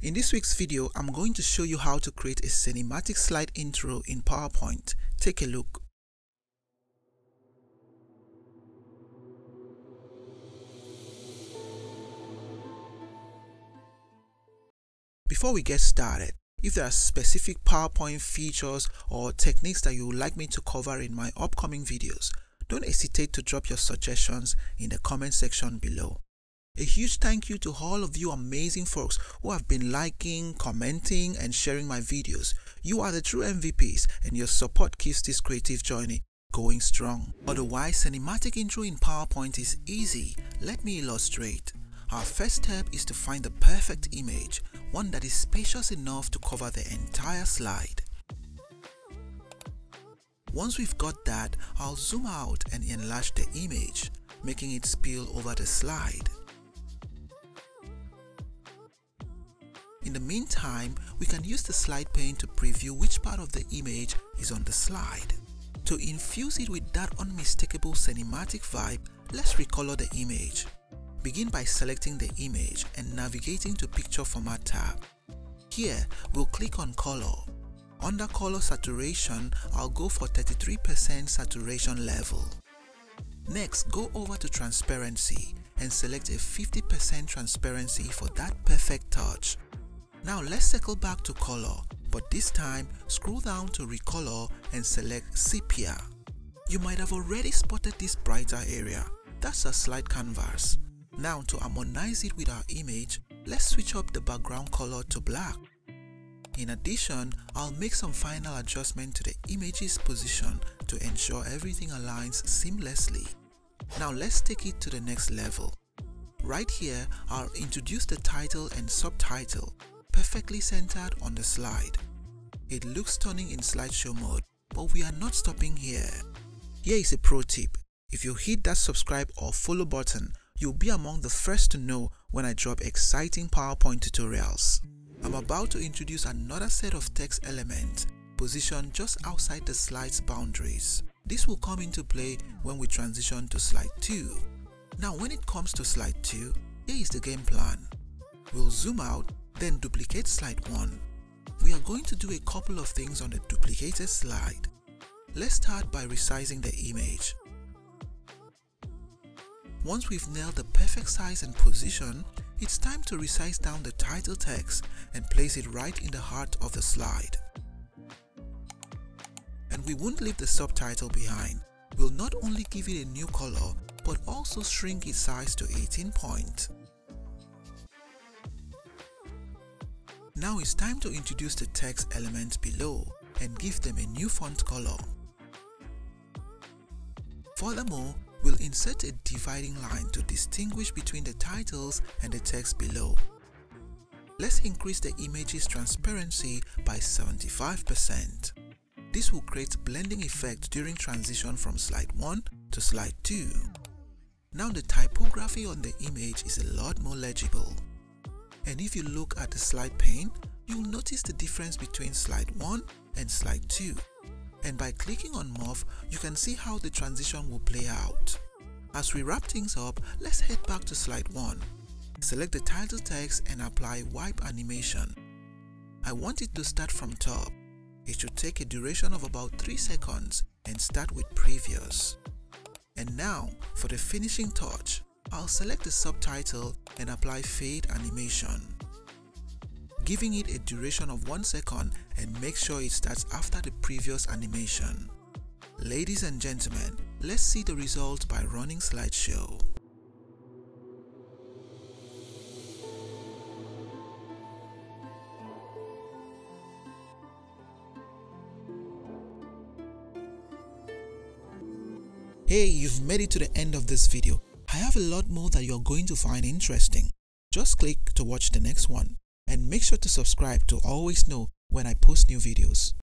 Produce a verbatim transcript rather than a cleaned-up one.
In this week's video, I'm going to show you how to create a cinematic slide intro in PowerPoint. Take a look. Before we get started, if there are specific PowerPoint features or techniques that you would like me to cover in my upcoming videos, don't hesitate to drop your suggestions in the comment section below. A huge thank you to all of you amazing folks who have been liking, commenting, and sharing my videos. You are the true M V Ps, and your support keeps this creative journey going strong. Otherwise, cinematic intro in PowerPoint is easy. Let me illustrate. Our first step is to find the perfect image, one that is spacious enough to cover the entire slide. Once we've got that, I'll zoom out and enlarge the image, making it spill over the slide. In the meantime, we can use the slide pane to preview which part of the image is on the slide. To infuse it with that unmistakable cinematic vibe, let's recolor the image. Begin by selecting the image and navigating to Picture Format tab. Here, we'll click on Color. Under Color Saturation, I'll go for thirty-three percent saturation level. Next, go over to Transparency and select a fifty percent transparency for that perfect touch. Now let's circle back to color, but this time scroll down to Recolor and select Sepia. You might have already spotted this brighter area. That's a slide canvas. Now to harmonize it with our image, let's switch up the background color to black. In addition, I'll make some final adjustment to the image's position to ensure everything aligns seamlessly. Now let's take it to the next level. Right here, I'll introduce the title and subtitle, perfectly centered on the slide. It looks stunning in slideshow mode, but we are not stopping here. Here is a pro tip. If you hit that subscribe or follow button, you'll be among the first to know when I drop exciting PowerPoint tutorials. I'm about to introduce another set of text elements positioned just outside the slide's boundaries. This will come into play when we transition to slide two. Now when it comes to slide two, here is the game plan. We'll zoom out, then duplicate slide one. We are going to do a couple of things on the duplicated slide. Let's start by resizing the image. Once we've nailed the perfect size and position, it's time to resize down the title text and place it right in the heart of the slide. And we won't leave the subtitle behind. We'll not only give it a new color, but also shrink its size to eighteen point. Now it's time to introduce the text elements below and give them a new font color. Furthermore, we'll insert a dividing line to distinguish between the titles and the text below. Let's increase the image's transparency by seventy-five percent. This will create blending effect during transition from slide one to slide two. Now the typography on the image is a lot more legible. And if you look at the slide pane, you'll notice the difference between slide one and slide two. And by clicking on Morph, you can see how the transition will play out. As we wrap things up, let's head back to slide one. Select the title text and apply Wipe Animation. I want it to start from top. It should take a duration of about three seconds and start with Previous. And now, for the finishing touch, I'll select the subtitle and apply Fade Animation, giving it a duration of one second and make sure it starts after the previous animation. Ladies and gentlemen, let's see the result by running slideshow. Hey, you've made it to the end of this video. I have a lot more that you're going to find interesting. Just click to watch the next one and make sure to subscribe to always know when I post new videos.